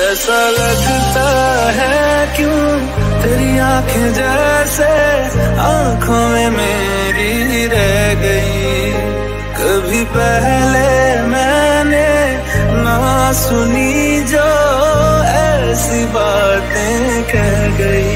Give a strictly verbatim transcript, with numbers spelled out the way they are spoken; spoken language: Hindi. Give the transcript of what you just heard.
ऐसा लगता है क्यों तेरी आंखें जैसे आंखों में मेरी रह गई। कभी पहले मैंने ना सुनी जो ऐसी बातें कह गई।